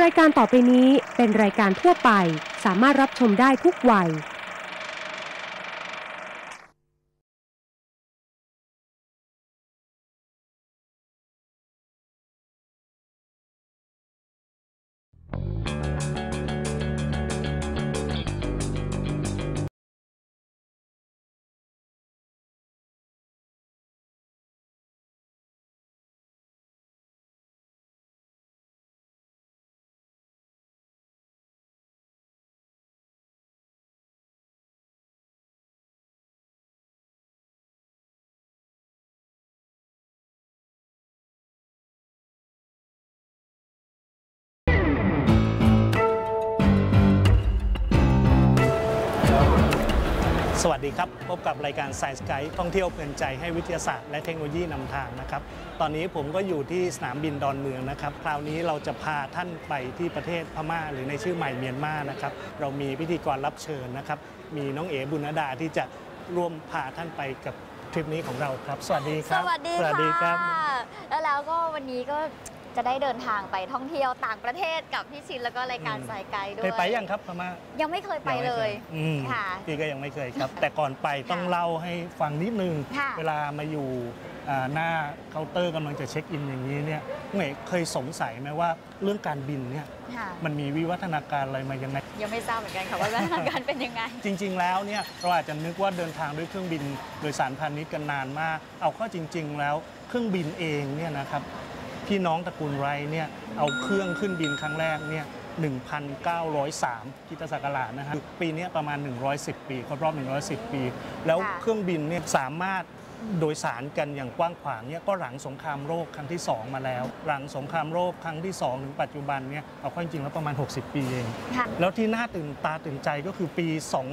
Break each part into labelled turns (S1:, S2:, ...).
S1: รายการต่อไปนี้เป็นรายการทั่วไปสามารถรับชมได้ทุกวัย
S2: สวัสดีครับพบกับรายการ Science Guide ท่องเที่ยวเพลินใจให้วิทยาศาสตร์และเทคโนโลยีนำทางนะครับตอนนี้ผมก็อยู่ที่สนามบินดอนเมืองนะครับคราวนี้เราจะพาท่านไปที่ประเทศพม่าหรือในชื่อใหม่เมียนมานะครับเรามีพิธีกรรับเชิญนะครับมีน้องเอ๋บุญนดาที่จะร่วมพาท่านไปกับทริปนี้ของเราครับสวัสดีครับ
S3: สวัสดีครับแล้วก็วันนี้ก็จะได้เดินทางไปท่องเที่ยวต่างประเทศกับพี่ชินแล้วก็รายการสายไกด์ด้วย
S2: เคยไปยังครับพม่า
S3: ยังไม่เคยไปเลย
S2: ค่ะพี่ก็ยังไม่เคยครับแต่ก่อนไปต้องเล่าให้ฟังนิดนึงเวลามาอยู่หน้าเคาน์เตอร์กำลังจะเช็คอินอย่างนี้เนี่ยเคยสงสัยไหมว่าเรื่องการบินเนี่ยมันมีวิวัฒนาการอะไรมายังไง
S3: ยังไม่ทราบเหมือนกันค่ะว่าวิวัฒนาการเป็นยังไง
S2: จริงๆแล้วเนี่ยเราอาจจะนึกว่าเดินทางด้วยเครื่องบินโดยสารพาณิชย์กันนานมากเอาเข้าจริงๆแล้วเครื่องบินเองเนี่ยนะครับพี่น้องตระกูลไรเนี่ยเอาเครื่องขึ้นบินครั้งแรกเนี่ย 1903 คริสตศักราชนะฮะปีนี้ประมาณ110 ปีครบรอบ110 ปีแล้วเครื่องบินเนี่ยสามารถโดยสารกันอย่างกว้างขวางเนี่ยก็หลังสงครามโลกครั้งที่2มาแล้วหลังสงครามโลกครั้งที่2ถึงปัจจุบันเนี่ยเอาเข้าจริงๆแล้วประมาณ60 ปีเองแล้วที่น่าตื่นตาตื่นใจก็คือปี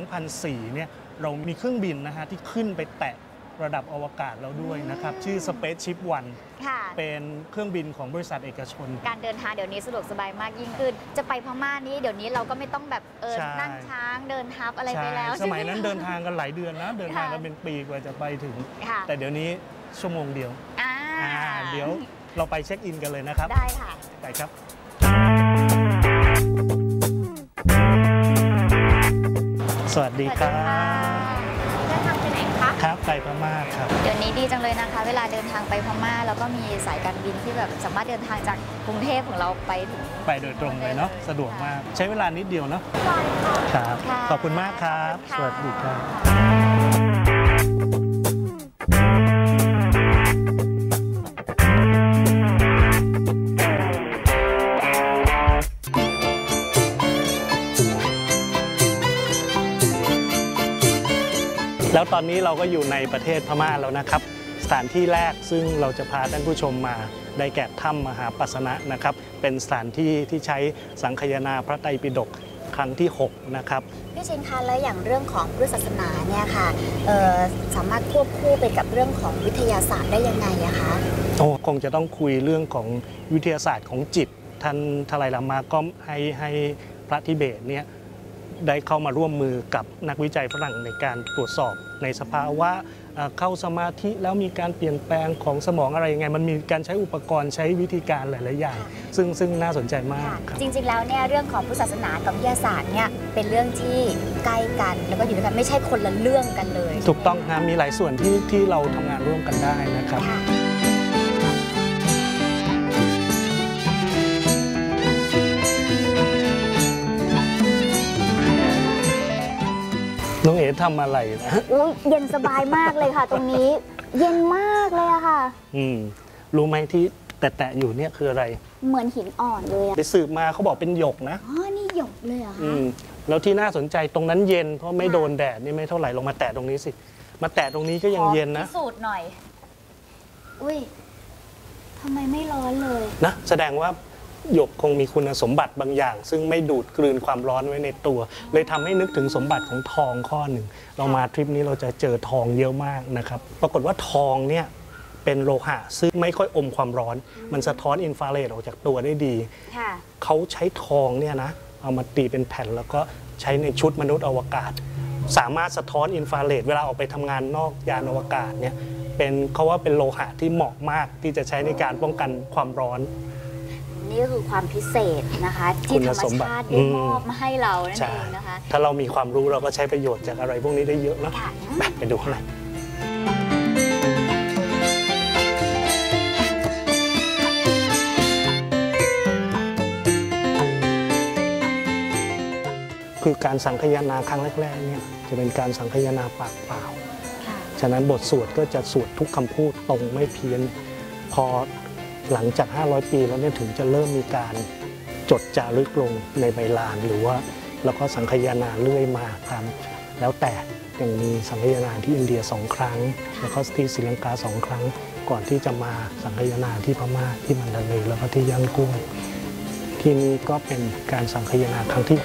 S2: 2004 เนี่ยเรามีเครื่องบินนะฮะที่ขึ้นไปแตะระดับอวกาศแล้วด้วยนะครับชื่อ Spaceship One เป็นเครื่องบินของบริษัทเอกชน
S3: การเดินทางเดี๋ยวนี้สะดวกสบายมากยิ่งขึ้นจะไปพม่านี้เดี๋ยวนี้เราก็ไม่ต้องแบบนั่งช้างเดินทับอะไรไปแล้ว
S2: สมัยนั้นเดินทางกันหลายเดือนนะเดินทางกันเป็นปีกว่าจะไปถึงแต่เดี๋ยวนี้ชั่วโมงเดียวเดี๋ยวเราไปเช็คอินกันเลยนะครับ
S3: ได้ค่ะ
S2: ไปครับสวัสดีครับครับไปพม่าครับ
S3: เดี๋ยวนี้ดีจังเลยนะคะเวลาเดินทางไปพม่าแล้วก็มีสายการบินที่แบบสามารถเดินทางจากกรุงเทพของเราไปถึง
S2: ไปโดยตรงเลยเนาะสะดวกมากใช้เวลานิดเดียวเนาะครับขอบคุณมากครับสวัสดีครับแล้วตอนนี้เราก็อยู่ในประเทศพม่าแล้วนะครับสถานที่แรกซึ่งเราจะพาท่านผู้ชมมาได้แก่ถ้ำมหาปัสสนะนะครับเป็นสถานที่ที่ใช้สังคายนาพระไตรปิฎกครั้งที่6นะครับ
S3: พี่ชินคะแล้วอย่างเรื่องของพุทธศาสนาเนี่ยค่ะสามารถควบคู่ไปกับเรื่องของวิทยาศาสตร์ได้ยังไงอะคะ
S2: คงจะต้องคุยเรื่องของวิทยาศาสตร์ของจิตท่านทไลลามาก็ให้พระทิเบตเนี่ยได้เข้ามาร่วมมือกับนักวิจัยฝรั่งในการตรวจสอบในสภาวะเข้าสมาธิแล้วมีการเปลี่ยนแปลงของสมองอะไรยังไงมันมีการใช้อุปกรณ์ใช้วิธีการหลายๆอย่างซึ่งน่าสนใจมาก
S3: จริงๆแล้วเนี่ยเรื่องของพุทธศาสนากับวิทยาศาสตร์เนี่ยเป็นเรื่องที่ใกล้กันแล้วก็อยู่ด้วยกันไม่ใช่คนละเรื่องกันเลย
S2: ถูกต้องนะมีหลายส่วนที่เราทำงานร่วมกันได้นะครับน้องเอ๋ทำอะไรนะ
S3: เย็นสบายมากเลยค่ะตรงนี้เย็นมากเลยอะค่ะ
S2: รู้ไหมที่แตะอยู่เนี่ยคืออะไร
S3: เหมือนหินอ่อนเลย
S2: ไปสืบมาเขาบอกเป็นหยกนะ
S3: นี่หยกเลยเหรอคะ
S2: แล้วที่น่าสนใจตรงนั้นเย็นเพราะไม่โดนแดดนี่ไม่เท่าไหร่ลงมาแตะตรงนี้สิมาแตะตรงนี้ก็ยังเย็นนะ
S3: พิสูจน์หน่อยอุ้ยทำไมไม่ร้อนเลย
S2: นะแสดงว่าหยกคงมีคุณสมบัติบางอย่างซึ่งไม่ดูดกลืนความร้อนไว้ในตัวเลยทำให้นึกถึงสมบัติของทองข้อหนึ่งเรามาทริปนี้เราจะเจอทองเยอะมากนะครับปรากฏว่าทองเนี่ยเป็นโลหะซึ่งไม่ค่อยอมความร้อนมันสะท้อนอินฟราเรดออกจากตัวได้ดีเขาใช้ทองเนี่ยนะเอามาตีเป็นแผ่นแล้วก็ใช้ในชุดมนุษย์อวกาศสามารถสะท้อนอินฟราเรดเวลาออกไปทำงานนอกยานอวกาศเนี่ยเขาว่าเป็นโลหะที่เหมาะมากที่จะใช้ในการป้องกันความร้อน
S3: นี่ก็คือความพิเศษนะคะที่ธรรมชาติได้มอบมาให้เรานั่นเองนะคะ
S2: ถ้าเรามีความรู้เราก็ใช้ประโยชน์จากอะไรพวกนี้ได้เยอะเนาะไปดูข้างในคือการสังคายนาครั้งแรกๆเนี่ยจะเป็นการสังคายนาปากเปล่าฉะนั้นบทสวดก็จะสวดทุกคำพูดตรงไม่เพี้ยนพอหลังจาก500 ปีแล้วเนี่ยถึงจะเริ่มมีการจดจารึกลงในใบลานหรือว่าแล้วก็สังคายนาเรื่อยมาตามแล้วแต่ยังมีสังคายนาที่อินเดีย2 ครั้งแล้วก็ที่ศรีลังกา2 ครั้งก่อนที่จะมาสังคายนาที่พม่าที่มันดาเลย์แล้วก็ที่ย่างกุ้งที่นี้ก็เป็นการสังคายนาครั้งที่ 6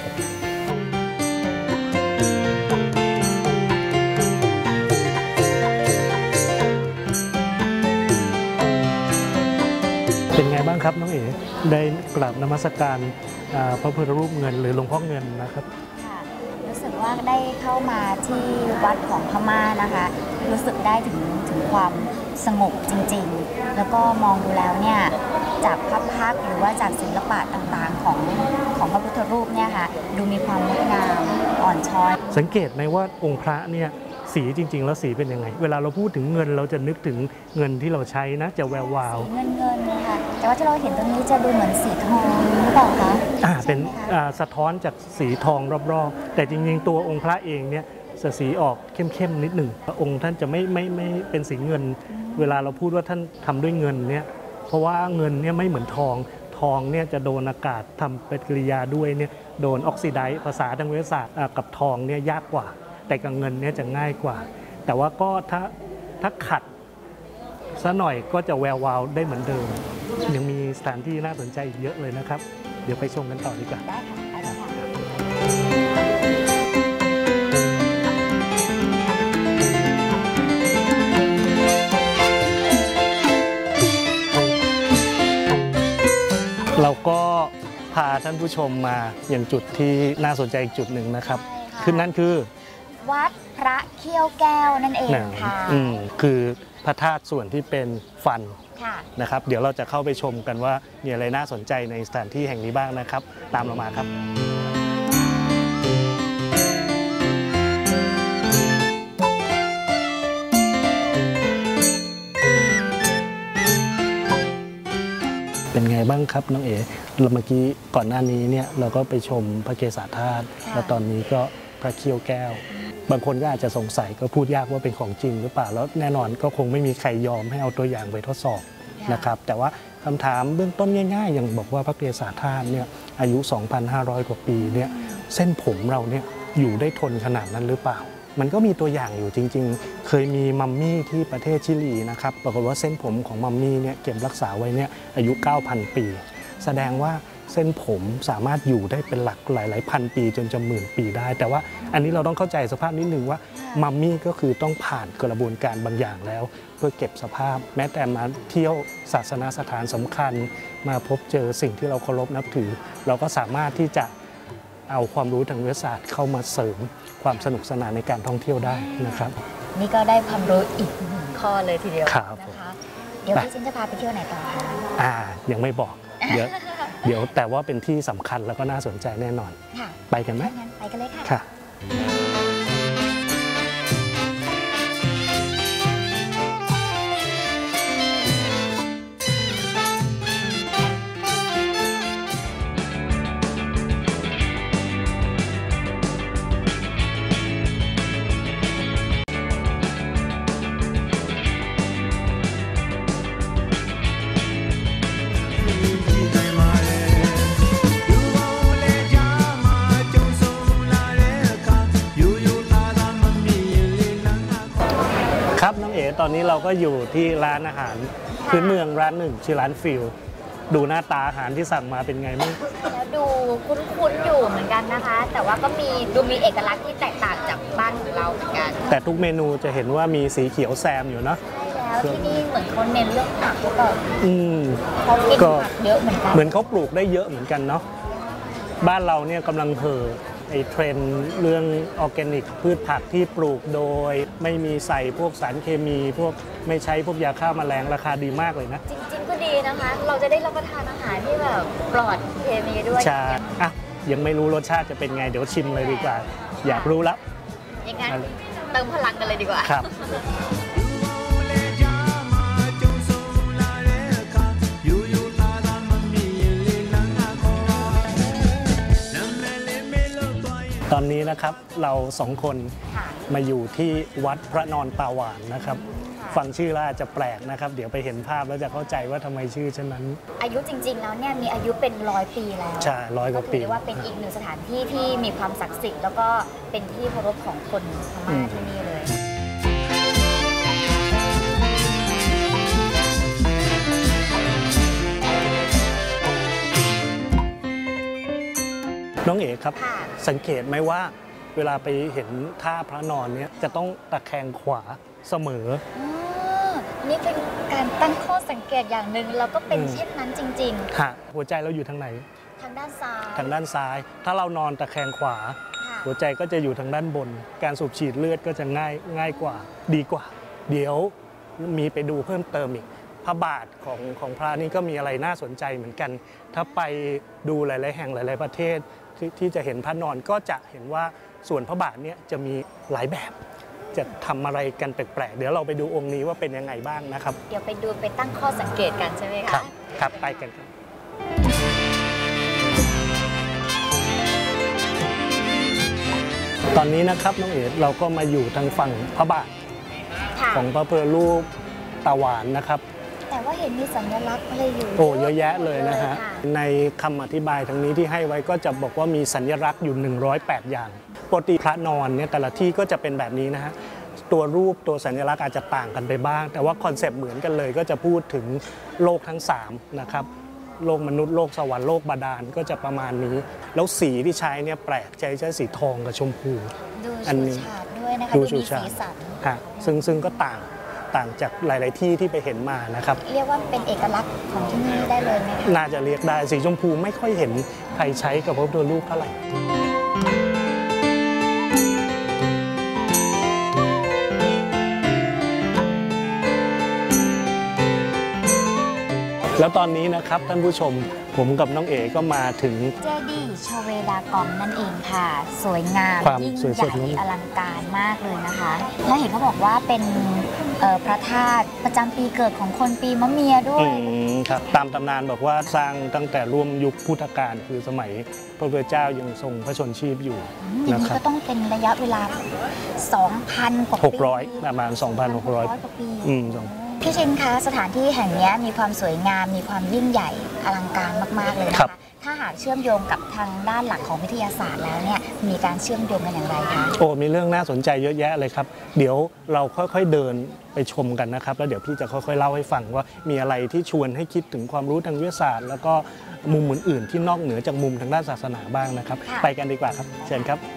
S2: เป็นไงบ้างครับน้องเอ๋ได้กราบนมัสการพระพุทธรูปเงินหรือหลวงพ่อเงินนะครับ
S3: ค่ะรู้สึกว่าได้เข้ามาที่วัดของพม่านะคะรู้สึกได้ถึงความสงบจริงๆแล้วก็มองดูแล้วเนี่ยจากภาพพักหรือว่าจากศิลปะต่างๆของพระพุทธรูปเนี่ยค่ะดูมีความงดงามอ่อนช้อย
S2: สังเกตไหมว่าองค์พระเนี่ยสีจริงๆแล้วสีเป็นยังไงเวลาเราพูดถึงเงินเราจะนึกถึงเงินที่เราใช้นะจะแวววาว
S3: เงินค่ะแต่ว่าที่เราเห็นตรงนี้จะดูเหมือนสีทองหรือเปล่าคะ
S2: เป็นสะท้อนจากสีทองรอบๆแต่จริงๆตัวองค์พระเองเนี่ยสีออกเข้มๆนิดหนึ่งองค์ท่านจะไม่เป็นสีเงินเวลาเราพูดว่าท่านทำด้วยเงินเนี่ยเพราะว่าเงินเนี่ยไม่เหมือนทองเนี่ยจะโดนอากาศทำปฏิกิริยาด้วยเนี่ยโดนออกซิไดซ์ภาษาทางวิทยาศาสตร์กับทองเนี่ยยากกว่าแต่กับเงินเนี่ยจะง่ายกว่าแต่ว่าก็ถ้าขัดซะหน่อยก็จะแวววาวได้เหมือนเดิมยังมีสถานที่น่าสนใจอีกเยอะเลยนะครับเดี๋ยวไปชมกันต่อดีกว่า
S3: ได้ค่ะ
S2: เราก็พาท่านผู้ชมมาอย่างจุดที่น่าสนใจอีกจุดหนึ่งนะครับคือนั่นคือ
S3: วัดพระเขี้ยวแก้วนั่นเองค่ะ
S2: คือพระธาตุส่วนที่เป็นฟันนะครับเดี๋ยวเราจะเข้าไปชมกันว่ามีอะไรน่าสนใจในสถานที่แห่งนี้บ้างนะครับตามเรามาครับเป็นไงบ้างครับน้องเอ๋เราเมื่อกี้ก่อนหน้านี้เนี่ยเราก็ไปชมพระเกศาธาตุแล้วตอนนี้ก็พระเขี้ยวแก้วบางคนก็อาจจะสงสัยก็พูดยากว่าเป็นของจริงหรือเปล่าแล้วแน่นอนก็คงไม่มีใครยอมให้เอาตัวอย่างไปทดสอบนะครับแต่ว่าคำถามเบื้องต้นง่ายๆอย่างบอกว่าพระเกศาธาตุเนี่ยอายุ 2,500 กว่าปีเนี่ยเส้นผมเราเนี่ยอยู่ได้ทนขนาดนั้นหรือเปล่ามันก็มีตัวอย่างอยู่จริงๆเคยมีมัมมี่ที่ประเทศชิลีนะครับปรากฏว่าเส้นผมของมัมมี่เนี่ยเก็บรักษาไว้เนี่ยอายุ 9,000 ปีแสดงว่าเส้นผมสามารถอยู่ได้เป็นหลักหลายพันปีจนจะหมื่นปีได้แต่ว่าอันนี้เราต้องเข้าใจสภาพนิดนึงว่ามัมมี่ก็คือต้องผ่านกระบวนการบางอย่างแล้วเพื่อเก็บสภาพแม้แต่มาเที่ยวศาสนสถานสำคัญมาพบเจอสิ่งที่เราเคารพนับถือเราก็สามารถที่จะเอาความรู้ทางวิทยาศาสตร์เข้ามาเสริมความสนุกสนานในการท่องเที่ยวได้นะครับ
S3: นี่ก็ได้ความรู้อีกหนึ่งข้อเลยทีเดียวนะคะเดี๋ยวพี่ชินจะพาไปเที่ยวไหนต่อคะ
S2: ยังไม่บอกเดี๋ยวแต่ว่าเป็นที่สำคัญแล้วก็น่าสนใจแน่นอนไปกันไหม
S3: ไปกันเลย
S2: ค่ะครับน้องเอ๋ตอนนี้เราก็อยู่ที่ร้านอาหารพื้นเมืองร้านหนึ่งชื่อร้านฟิลดูหน้าตาอาหารที่สั่งมาเป็นไงมั้ง
S3: แล้วดูคุ้นๆอยู่เหมือนกันนะคะแต่ว่าก็ดูมีเอกลักษณ์ที่แตกต่างจากบ้านของเราเหมือนกัน
S2: แต่ทุกเมนูจะเห็นว่ามีสีเขียวแซมอยู่เนาะ
S3: ใช่แล้วที่นี่เหมือนเขาเน้นเรื่องผักหรือเปล่าเขากินผักเยอะเหมือนกัน
S2: เหมือนเขาปลูกได้เยอะเหมือนกันเนาะบ้านเราเนี่ยกำลังเห่อไอ้เทรนด์เรื่องออร์แกนิกพืชผักที่ปลูกโดยไม่มีใส่พวกสารเคมีพวกไม่ใช้พวกยาฆ่าแมลงราคาดีมากเลยนะ
S3: จริงๆก็ดีนะคะ เราจะได้รับประทานอาหารที่แบบปลอดเคมีด้วย
S2: ใช่อ่ะยังไม่รู้รสชาติจะเป็นไงเดี๋ยวชิมเลยดีกว่าอยากรู้แล้ว
S3: อย่างนั้นเติมพลังกันเลยดีกว่า
S2: ครับตอนนี้นะครับเรา2 คนมาอยู่ที่วัดพระนอนตาหวานนะครับฟังชื่อแล้วอาจจะแปลกนะครับเดี๋ยวไปเห็นภาพแล้วจะเข้าใจว่าทำไมชื่อเช่นนั้น
S3: อายุจริงๆแล้วเนี่ยมีอายุเป็น100 ปีแล้ว
S2: ใช่100 กว่าปี
S3: ก็ถือว่าเป็นอีกหนึ่งสถานที่ที่มีความศักดิ์สิทธิ์แล้วก็เป็นที่เคารพของคนพม่าที่นี่เลย
S2: น้องเอกครับสังเกตไหมว่าเวลาไปเห็นท่าพระนอนเนี่ยจะต้องตะแคงขวาเสมอ
S3: นี่เป็นการตั้งข้อสังเกตอย่างหนึ่งแล้วก็เป็นเช่นนั้นจริง
S2: ๆค่ะหัวใจเราอยู่ทางไหน
S3: ทางด้านซ้าย
S2: ทางด้านซ้ายถ้าเรานอนตะแคงขวาหัวใจก็จะอยู่ทางด้านบนการสูบฉีดเลือดก็จะง่ายกว่าดีกว่าเดี๋ยวมีไปดูเพิ่มเติมอีกพระบาทของพระนี่ก็มีอะไรน่าสนใจเหมือนกันถ้าไปดูหลายๆแห่งหลายๆประเทศที่จะเห็นพระนอนก็จะเห็นว่าส่วนพระบาทเนี่ยจะมีหลายแบบจะทำอะไรกันแปลกๆเดี๋ยวเราไปดูองค์นี้ว่าเป็นยังไงบ้างนะครับ
S3: เดี๋ยวไปดูไปตั้งข้อสังเกตกันใช่ไหมคะ
S2: ครับไปกันครับตอนนี้นะครับน้องเอ๋เราก็มาอยู่ทางฝั่งพระบาทของพระพุทธรูปตาหวานนะครับ
S3: แต่ว่าเห็นมีสัญลักษณ์อะไรอยู่
S2: โอ้เยอะแยะเลยนะฮะในคำอธิบายทางนี้ที่ให้ไว้ก็จะบอกว่ามีสัญลักษณ์อยู่108อย่างปกติพระนอนเนี่ยแต่ละที่ก็จะเป็นแบบนี้นะฮะตัวรูปตัวสัญลักษณ์อาจจะต่างกันไปบ้างแต่ว่าคอนเซปต์เหมือนกันเลยก็จะพูดถึงโลกทั้ง3นะครับโลกมนุษย์โลกสวรรค์โลกบาดาลก็จะประมาณนี้แล้วสีที่ใช้เนี่ยแปลกใช้สีทองกับชมพู
S3: อันนี้ด้วยนะคะดูมีสีสัน
S2: ซึ่งก็ต่างจากหลายๆที่ไปเห็นมานะครับ
S3: เรียกว่าเป็นเอกลักษณ์ของที่นี่ได้เลยไหมคะ
S2: น่าจะเรียกได้สีชมพูไม่ค่อยเห็นใครใช้กับพระพุทธรูปเท่าไหร่แล้วตอนนี้นะครับท่านผู้ชมผมกับน้องเอ๋ก็มาถึง
S3: เจดีย์ชเวดากองนั่นเองค่ะสวยงามยิ่งใหญ่อลังการมากเลยนะคะและเห็นเขาบอกว่าเป็นพระธาตุประจำปีเกิดของคนปีมะเมียด้วย
S2: ครับตามตำนานบอกว่าสร้างตั้งแต่ร่วมยุคพุทธกาลคือสมัยพระพุทธเจ้ายังทรงพระชนชีพอยู่
S3: นะครับก็ต้องเป็นระยะเวลา 2,000 กว่าปี
S2: 600ประมาณ 2,600 กว่าปี
S3: พี่ชินคะสถานที่แห่งนี้มีความสวยงามมีความยิ่งใหญ่อลังการมากๆเลยนะคะถ้าหากเชื่อมโยงกับทางด้านหลักของวิทยาศาสตร์แล้วเนี่ยมีการเชื่อมโยงกันอย่างไรคะ
S2: โอ้มีเรื่องน่าสนใจเยอะแยะเลยครับเดี๋ยวเราค่อยๆเดินไปชมกันนะครับแล้วเดี๋ยวพี่จะค่อยๆเล่าให้ฟังว่ามีอะไรที่ชวนให้คิดถึงความรู้ทางวิทยาศาสตร์แล้วก็มุมอื่นๆที่นอกเหนือจากมุมทางด้านศาสนาบ้างนะครับไปกันดีกว่าครับเชิญครับ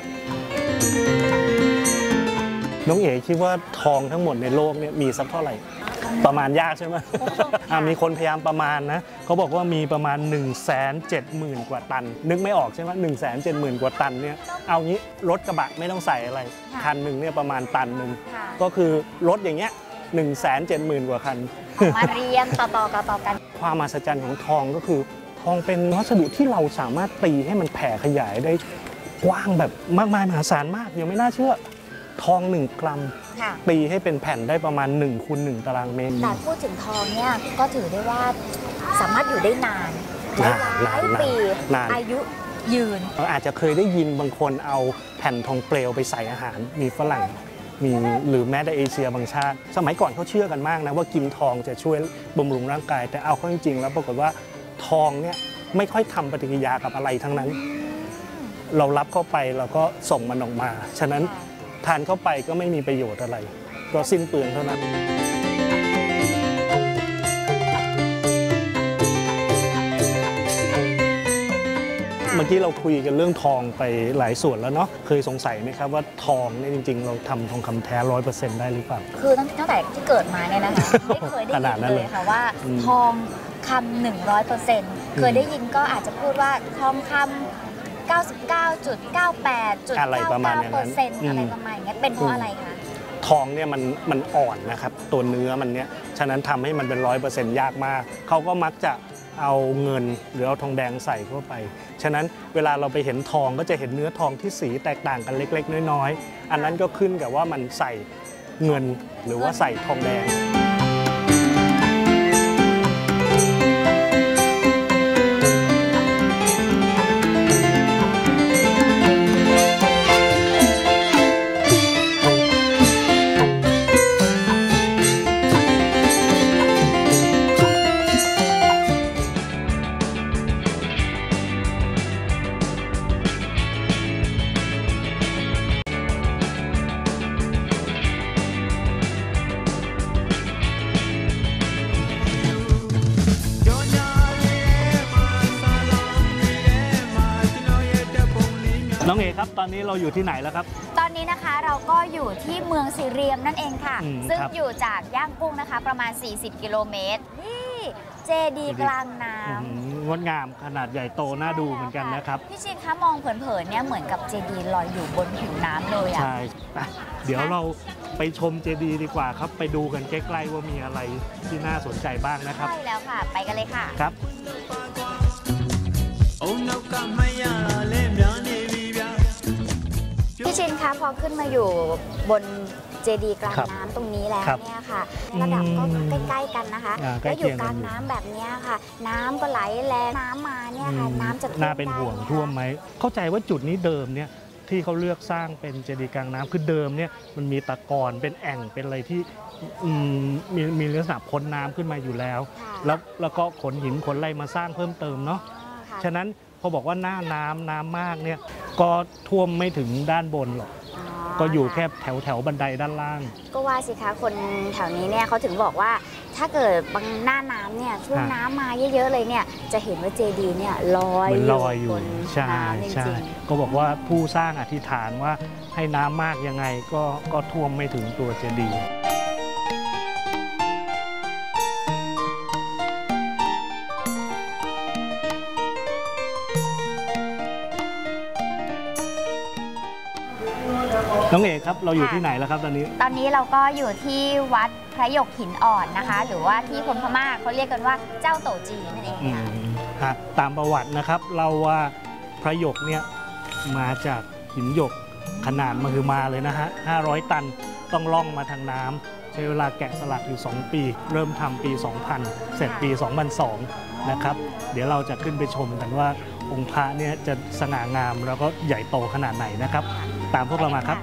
S2: น้องเอ๋คิดว่าทองทั้งหมดในโลกเนี่ยมีสักเท่าไหร่ประมาณยากใช่ไหมมีคนพยายามประมาณนะเขาบอกว่ามีประมาณ 170,000 กว่าตันนึกไม่ออกใช่ไหม170,000 กว่าตันเนี่ยเอางี้รถกระบะไม่ต้องใส่อะไรคันหนึ่งเนี่ยประมาณตันหนึ่งก็คือรถอย่างเงี้ย170,000 กว่าคัน
S3: มาเรียงต่อกัน
S2: ความมหัศจรรย์ของทองก็คือทองเป็นวัสดุที่เราสามารถตีให้มันแผ่ขยายได้กว้างแบบมากมายมหาศาลมากยังไม่น่าเชื่อทอง1 กรัมตีให้เป็นแผ่นได้ประมาณ1 คูณ 1 ตารางเมตร
S3: แต่พูดถึงทองเนี่ยก็ถือได้ว่าสามารถอยู่ได้นานหลายปีอายุยืน
S2: อาจจะเคยได้ยินบางคนเอาแผ่นทองเปลวไปใส่อาหารมีฝรั่งมีหรือแม้แต่เอเชียบางชาติสมัยก่อนเขาเชื่อกันมากนะว่ากินทองจะช่วยบำรุงร่างกายแต่เอาเข้าจริงๆแล้วปรากฏว่าทองเนี่ยไม่ค่อยทำปฏิกิริยากับอะไรทั้งนั้นเรารับเข้าไปเราก็ส่งมันออกมาฉะนั้นทานเข้าไปก็ไม่มีประโยชน์อะไรก็สิ้นเปลืองเท่านั้นเมื่อกี้เราคุยกันเรื่องทองไปหลายส่วนแล้วเนาะเคยสงสัยไหมครับว่าทองเนี่ยจริงๆเราทำทองคำแท้ 100% ได้หรือเปล่า
S3: คือตั้งแต่ที่เกิดมาเนี่ยนะคะไม่เคยได้ยินเลยค่ะว่าทองคำ100%เคยได้ยินก็อาจจะพูดว่าทองคำ 99.98.99% อะไรประมาณอย่างเงี้ยเป็นเพราะอะไรคะ
S2: ทองเนี่ยมันอ่อนนะครับตัวเนื้อมันเนี่ยฉะนั้นทำให้มันเป็น100%ยากมากเขาก็มักจะเอาเงินหรือเอาทองแดงใส่เข้าไปฉะนั้นเวลาเราไปเห็นทองก็จะเห็นเนื้อทองที่สีแตกต่างกันเล็กๆน้อยๆอันนั้นก็ขึ้นกับว่ามันใส่เงินหรือว่าใส่ทองแดงน้องเอครับตอนนี้เราอยู่ที่ไหนแล้วครับ
S3: ตอนนี้นะคะเราก็อยู่ที่เมืองซีเรียมนั่นเองค่ะซึ่งอยู่จากย่างกุ้งนะคะประมาณ40 กิโลเมตรนี่เจดีย์กลางน้
S2: ำงดงามขนาดใหญ่โตน่าดูเหมือนกันนะครับ
S3: พี่ชินคะมองเผินๆเนี่ยเหมือนกับเจดีย์ลอยอยู่บนผิวน้ำเลย
S2: ใช่เดี๋ยวเราไปชมเจดีย์ดีกว่าครับไปดูกันใกล้ๆว่ามีอะไรที่น่าสนใจบ้างนะครับ
S3: ใช่แล้วค่ะไปกันเลยค่ะ
S2: ครับ
S3: พี่ชินคะพอขึ้นมาอยู่บนเจดีย์กลางน้ำตรงนี้แล้วเนี่ยค่ะระดับก็ใกล้ๆกันนะคะแล้วอยู่กลางน้ำแบบนี้ค่ะน้ำก็ไหลแรงน้ำมาเนี่ยค่ะน้ำจะ
S2: น่าเป็นห่วงท่วมไหมเข้าใจว่าจุดนี้เดิมเนี่ยที่เขาเลือกสร้างเป็นเจดีย์กลางน้ำคือเดิมเนี่ยมันมีตะกอนเป็นแอ่งเป็นอะไรที่มีลักษณะพ้นน้ำขึ้นมาอยู่แล้วแล้วก็ขนหินขนอะไรมาสร้างเพิ่มเติมเนาะฉะนั้นพอบอกว่าหน้าน้ำมากเนี่ยก็ท่วมไม่ถึงด้านบนหรอกก็อยู่แค่แถวบันไดด้านล่าง
S3: ก็ว่าสิคะคนแถวนี้เนี่ยเขาถึงบอกว่าถ้าเกิดบางหน้าน้ำเนี่ยช่วงน้ำมาเยอะๆเลยเนี่ยจะเห็นว่าเจดีย์เนี่ยลอย
S2: อยู่ใช่ก็บอกว่าผู้สร้างอธิษฐานว่าให้น้ำมากยังไงก็ท่วมไม่ถึงตัวเจดีย์น้องเอกครับเราอยู่ที่ไหนแล้วครับตอน
S3: นี้เราก็อยู่ที่วัดพระหยกหินอ่อนนะคะหรือว่าที่คนพม่าเขาเรียกกันว่าเจ้าโตจีนั่นเอง
S2: ค่ะตามประวัตินะครับเราว่าพระหยกเนี่ยมาจากหินหยกขนาดมหึมาเลยนะฮะ500 ตันต้องล่องมาทางน้ำใช้เวลาแกะสลักอยู่2 ปีเริ่มทำปี 2000 เสร็จปี 2002 นะครับเดี๋ยวเราจะขึ้นไปชมกันว่าองค์พระเนี่ยจะสง่างามแล้วก็ใหญ่โตขนาดไหนนะครับตามพวกเรามาครับ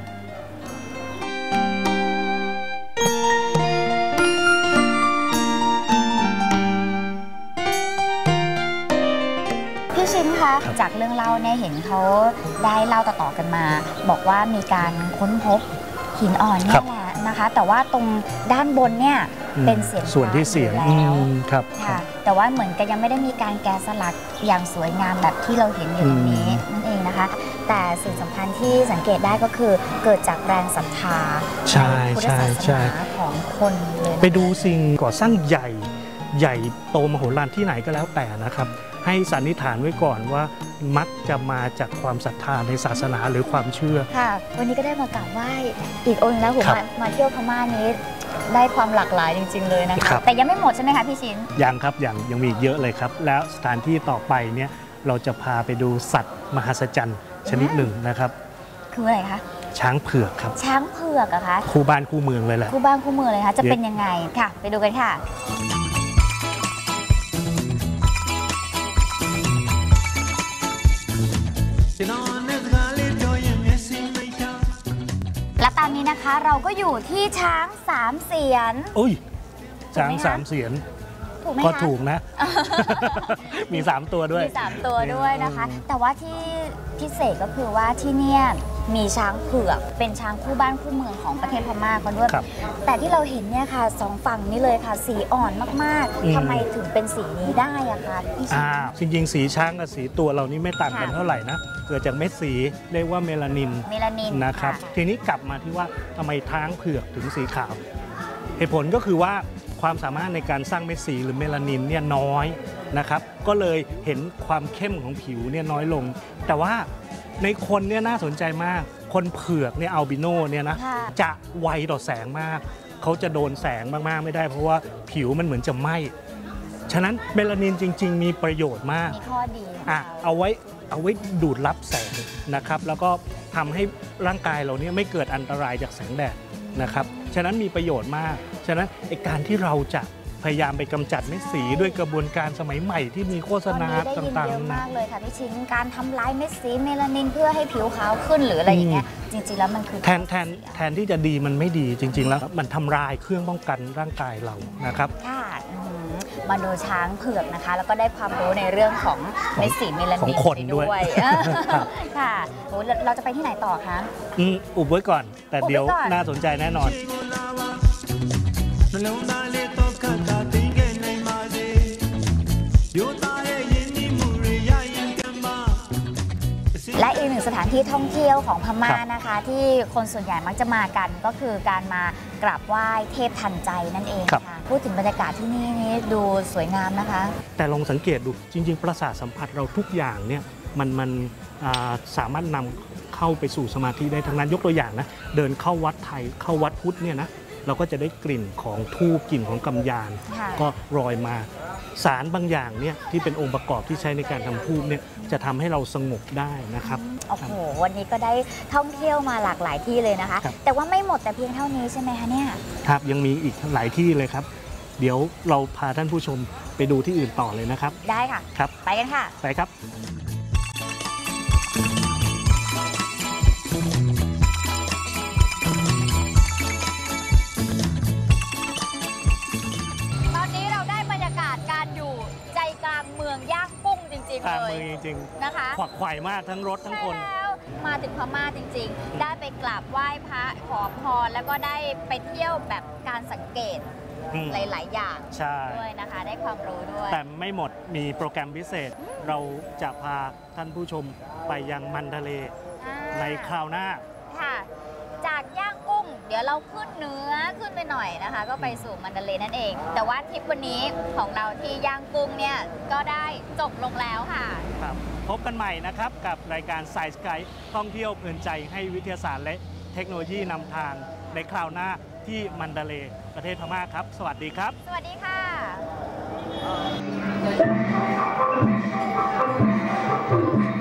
S3: พี่ชินคะจากเรื่องเล่าเนี่ยเห็นเขาได้เล่าต่อๆกันมาบอกว่ามีการค้นพบหินอ่อนนี่แหละนะคะแต่ว่าตรงด้านบนเนี่ยเป็นเสียง
S2: ส่วนที่เสียง
S3: แล้ว
S2: ครับ
S3: ค่ะแต่ว่าเหมือนกันยังไม่ได้มีการแกะสลักอย่างสวยงามแบบที่เราเห็นอยู่ตรงนี้นั่นเองนะคะแต่สิ่งสำคัญที่สังเกตได้ก็คือเกิดจากแรงศรัทธาในพุทธศาสนาของคนเลย
S2: ไปดูสิ่งก่อสร้างใหญ่โตมโหฬารที่ไหนก็แล้วแต่นะครับให้สันนิษฐานไว้ก่อนว่ามักจะมาจากความศรัทธาในศาสนาหรือความเชื่อ
S3: ค่ะวันนี้ก็ได้มากราบไหว้อีกองค์แล้วผมมาเที่ยวพม่านี้ได้ความหลากหลายจริงๆเลยนะคะแต่ยังไม่หมดใช่ไหมคะพี่ชิน
S2: ยังครับยังมีอีกเยอะเลยครับแล้วสถานที่ต่อไปเนี่ยเราจะพาไปดูสัตว์มหัศจรรย์ชนิดหนึ่งนะครับ
S3: คืออะไรคะ
S2: ช้างเผือกครับ
S3: ช้างเผือกอะคะ
S2: คู่บ้านคู่เมืองเลยแหละ
S3: คู่บ้านคู่เมืองเลยคะจะเป็นยังไงค่ะไปดูกันค่ะและตอนนี้นะคะเราก็อยู่ที่ช้าง3 เสียน
S2: อุ้ยช้าง3 เสียนก็ถูกนะมี3 ตัวด้วย
S3: มี3 ตัวด้วยนะคะแต่ว่าที่พิเศษก็คือว่าที่เนี่ยมีช้างเผือกเป็นช้างคู่บ้านคู่เมืองของประเทศพม่าเขาด้วยแต่ที่เราเห็นเนี่ยค่ะ2 ฝั่งนี้เลยค่ะสีอ่อนมากๆทำไมถึงเป็นสีนี้ได้อะคะพี่
S2: จริงๆสีช้างกับสีตัวเรานี่ไม่ต่างกันเท่าไหร่นะเกิดจากเม็ดสีเรียกว่าเมลานินนะครับทีนี้กลับมาที่ว่าทำไมช้างเผือกถึงสีขาวเหตุผลก็คือว่าความสามารถในการสร้างเม็ดสีหรือเมลานินเนี่ยน้อยนะครับก็เลยเห็นความเข้มของผิวเนี่ยน้อยลงแต่ว่าในคนเนี่ยน่าสนใจมากคนเผือกเนี่ยอัลบิโนเนี่ยนะจะไวต่อแสงมากเขาจะโดนแสงมากๆไม่ได้เพราะว่าผิวมันเหมือนจะไหม้ฉะนั้นเมลานินจริงๆมีประโยชน์มาก
S3: มีข้อดี
S2: เอาไว้ดูดรับแสงนะครับแล้วก็ทำให้ร่างกายเราเนี่ยไม่เกิดอันตรายจากแสงแดดนะครับฉะนั้นมีประโยชน์มากฉะนั้นการที่เราจะพยายามไปกำจัดเม็ดสีด้วยกระบวนการสมัยใหม่ที่มีโฆษณาต่างๆเยอะ
S3: มากเลยค่ะพี่ชินการทำลายเม็ดสีเมลานินเพื่อให้ผิวขาวขึ้นหรืออะไรอย่างเงี้ยจริงๆแล้วมันคือ
S2: แทนที่จะดีมันไม่ดีจริงๆแล้วมันทำลายเครื่องป้องกันร่างกายเรานะครับ
S3: ค่ะมาดูช้างเผือกนะคะแล้วก็ได้ความรู้ในเรื่องของเม็ดสีเมลานินด้วยค่ะเราจะไปที่ไหนต่อคะ
S2: อุบไว้ก่อนแต่เดี๋ยวน่าสนใจแน่นอน
S3: และอีกหนึ่งสถานที่ท่องเที่ยวของพม่านะคะที่คนส่วนใหญ่มักจะมากันก็คือการมากราบไหว้เทพทันใจนั่นเองค่ะพูดถึงบรรยากาศที่นี่ดูสวยงามนะคะ
S2: แต่ลองสังเกตดูจริงๆประสาทสัมผัสเราทุกอย่างเนี่ยมันสามารถนำเข้าไปสู่สมาธิได้ทั้งนั้นยกตัวอย่างนะเดินเข้าวัดไทยเข้าวัดพุทธเนี่ยนะเราก็จะได้กลิ่นของธูปกลิ่นของกำยานก็ลอยมาสารบางอย่างเนี่ยที่เป็นองค์ประกอบที่ใช้ในการทำธูปเนี่ยจะทำให้เราสงบได้นะครับ
S3: โอ้โหวันนี้ก็ได้ท่องเที่ยวมาหลากหลายที่เลยนะคะแต่ว่าไม่หมดแต่เพียงเท่านี้ใช่ไหมคะเนี่ย
S2: ครับยังมีอีกหลายที่เลยครับเดี๋ยวเราพาท่านผู้ชมไปดูที่อื่นต่อเลยนะครับ
S3: ได้ค่ะ
S2: ครับ
S3: ไปกันค่ะ
S2: ไปครับเลยจริงๆนะคะขวักไขว่มากทั้งรถทั้งคน
S3: แล้วมาถึงพม่าจริงๆได้ไปกราบไหว้พระขอพรแล้วก็ได้ไปเที่ยวแบบการสังเกตหลายๆอย่างด้วยนะคะได้ความรู้ด้วย
S2: แต่ไม่หมดมีโปรแกรมพิเศษเราจะพาท่านผู้ชมไปยังมันทะเลในคราวหน้า
S3: ค่ะจากย่างกุ้งเดี๋ยวเราขึ้นเนื้อขึ้นไปหน่อยนะคะก็ไปสู่มันทะเลนั่นเองแต่ว่าทริปวันนี้ของเราที่ย่างกุ้งเนี่ยก็ได้จบลงแล้วค่ะ
S2: ครับพบกันใหม่นะครับกับรายการ Science Guide ท่องเที่ยวเพลินใจให้วิทยาศาสตร์และเทคโนโลยีนำทางในคราวหน้าที่มันทะเลประเทศพม่าครับสวัสดีครับ
S3: สวัสดีค่ะ
S4: เ